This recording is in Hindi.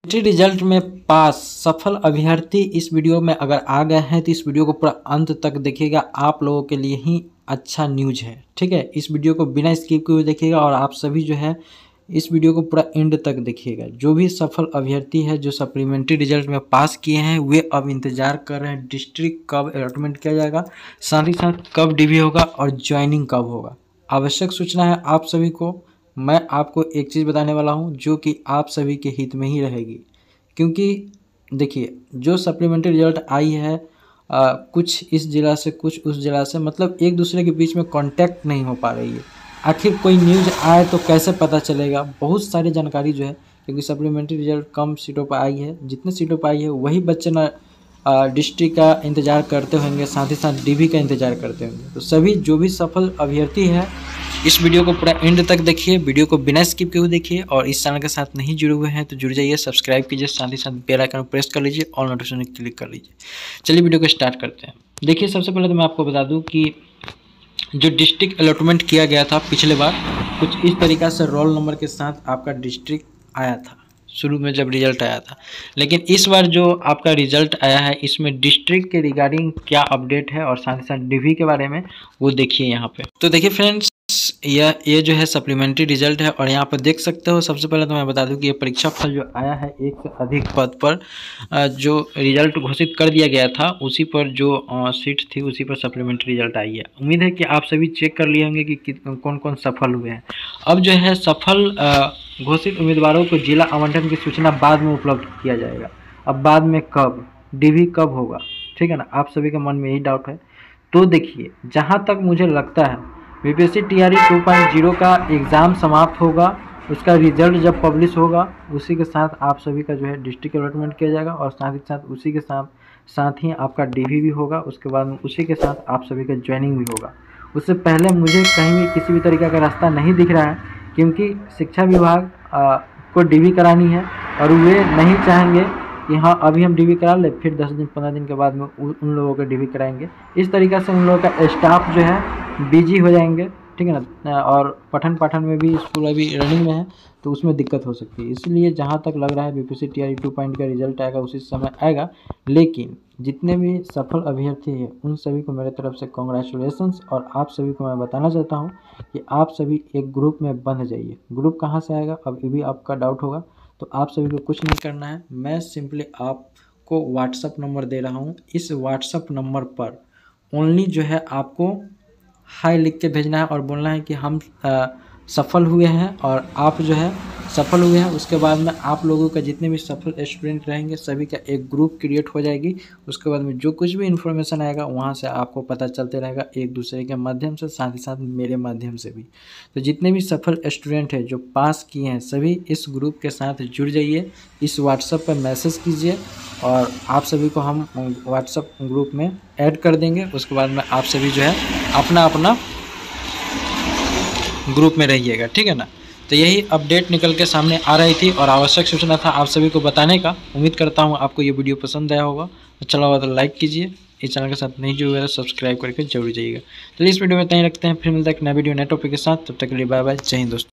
रिजल्ट में पास सफल अभ्यर्थी इस वीडियो में अगर आ गए हैं तो इस वीडियो को पूरा अंत तक देखिएगा, आप लोगों के लिए ही अच्छा न्यूज है। ठीक है, इस वीडियो को बिना स्किप किए हुए देखिएगा और आप सभी जो है इस वीडियो को पूरा एंड तक देखिएगा। जो भी सफल अभ्यर्थी है जो सप्लीमेंट्री रिजल्ट में पास किए हैं वे अब इंतजार कर रहे हैं डिस्ट्रिक्ट कब अलॉटमेंट किया जाएगा, साथ ही साथ कब डीवी होगा और ज्वाइनिंग कब होगा। आवश्यक सूचना है आप सभी को। मैं आपको एक चीज़ बताने वाला हूं जो कि आप सभी के हित में ही रहेगी, क्योंकि देखिए जो सप्लीमेंट्री रिजल्ट आई है कुछ इस ज़िला से कुछ उस ज़िला से, मतलब एक दूसरे के बीच में कांटेक्ट नहीं हो पा रही है। आखिर कोई न्यूज़ आए तो कैसे पता चलेगा, बहुत सारी जानकारी जो है, क्योंकि सप्लीमेंट्री रिजल्ट कम सीटों पर आई है, जितने सीटों पर आई है वही बच्चे ना डिस्ट्रिक्ट का इंतज़ार करते होंगे, साथ ही साथ डीवी का इंतज़ार करते होंगे। तो सभी जो भी सफल अभ्यर्थी है इस वीडियो को पूरा एंड तक देखिए, वीडियो को बिना स्किप किए हुए देखिए और इस चैनल के साथ नहीं जुड़े हुए हैं तो जुड़ जाइए, सब्सक्राइब कीजिए, साथ ही साथ बेल आइकन प्रेस कर लीजिए, ऑल नोटिफिकेशन क्लिक कर लीजिए। चलिए वीडियो को स्टार्ट करते हैं। देखिए सबसे पहले तो मैं आपको बता दूं कि जो डिस्ट्रिक्ट अलॉटमेंट किया गया था पिछले बार कुछ इस तरीक़ा से रोल नंबर के साथ आपका डिस्ट्रिक्ट आया था शुरू में जब रिजल्ट आया था, लेकिन इस बार जो आपका रिजल्ट आया है इसमें डिस्ट्रिक्ट के रिगार्डिंग क्या अपडेट है और साथ ही साथ डीवी के बारे में वो देखिए यहाँ पे। तो देखिए फ्रेंड्स, ये जो है सप्लीमेंट्री रिजल्ट है और यहाँ पर देख सकते हो। सबसे पहले तो मैं बता दूं कि ये परीक्षा फल जो आया है एक से अधिक पद पर जो रिजल्ट घोषित कर दिया गया था उसी पर जो सीट थी उसी पर सप्लीमेंट्री रिजल्ट आई है। उम्मीद है कि आप सभी चेक कर लिए होंगे कि कौन कौन सफल हुए हैं। अब जो है सफल घोषित उम्मीदवारों को जिला आवंटन की सूचना बाद में उपलब्ध किया जाएगा। अब बाद में कब, डीवी कब होगा, ठीक है ना, आप सभी के मन में यही डाउट है। तो देखिए जहाँ तक मुझे लगता है बीपीएससी टीआरई 2.0 का एग्ज़ाम समाप्त होगा, उसका रिजल्ट जब पब्लिश होगा उसी के साथ आप सभी का जो है डिस्ट्रिक्ट अलॉटमेंट किया जाएगा और साथ ही साथ उसी के साथ ही आपका डीवी भी होगा। उसके बाद में उसी के साथ आप सभी का ज्वाइनिंग भी होगा। उससे पहले मुझे कहीं भी किसी भी तरीके का रास्ता नहीं दिख रहा है, क्योंकि शिक्षा विभाग को डीवी करानी है और वे नहीं चाहेंगे कि हाँ अभी हम डीवी करा ले फिर 10 दिन 15 दिन के बाद में उन लोगों का डीवी कराएंगे। इस तरीक़े से उन लोगों का स्टाफ जो है बिजी हो जाएंगे, ठीक है ना, और पठन पाठन में भी स्कूल अभी रनिंग में है तो उसमें दिक्कत हो सकती है। इसलिए जहाँ तक लग रहा है बीपीएससी टीआरई 2.0 का रिजल्ट आएगा उसी समय आएगा। लेकिन जितने भी सफल अभ्यर्थी हैं उन सभी को मेरे तरफ से कॉन्ग्रेचुलेसन्स। और आप सभी को मैं बताना चाहता हूँ कि आप सभी एक ग्रुप में बंध जाइए। ग्रुप कहाँ से आएगा अब ये भी आपका डाउट होगा, तो आप सभी को कुछ नहीं करना है। मैं सिंपली आपको व्हाट्सअप नंबर दे रहा हूँ, इस व्हाट्सअप नंबर पर ओनली जो है आपको हाय लिख के भेजना है और बोलना है कि हम सफल हुए हैं और आप जो है सफल हुए हैं। उसके बाद में आप लोगों का जितने भी सफल स्टूडेंट रहेंगे सभी का एक ग्रुप क्रिएट हो जाएगी। उसके बाद में जो कुछ भी इन्फॉर्मेशन आएगा वहाँ से आपको पता चलते रहेगा एक दूसरे के माध्यम से, साथ ही साथ मेरे माध्यम से भी। तो जितने भी सफल स्टूडेंट हैं जो पास किए हैं सभी इस ग्रुप के साथ जुड़ जाइए, इस व्हाट्सएप पर मैसेज कीजिए और आप सभी को हम व्हाट्सएप ग्रुप में ऐड कर देंगे। उसके बाद में आप सभी जो है अपना अपना ग्रुप में रहिएगा, ठीक है ना। तो यही अपडेट निकल के सामने आ रही थी और आवश्यक सूचना था आप सभी को बताने का। उम्मीद करता हूँ आपको ये वीडियो पसंद आया होगा, अच्छा लगा तो लाइक कीजिए, इस चैनल के साथ नहीं जुड़े हुए तो सब्सक्राइब करके जरूर जाइएगा। तो इस वीडियो में इतना ही रखते हैं, फिर मिलता है एक नया वीडियो नए टॉपिक के साथ। तब तक के लिए बाय बाय, जय हिंद दोस्तों।